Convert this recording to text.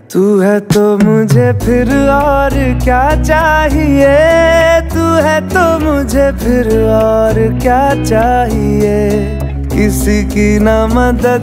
तू है तो मुझे फिर और क्या चाहिए, तू है तो मुझे फिर और क्या चाहिए। किसी की ना मदद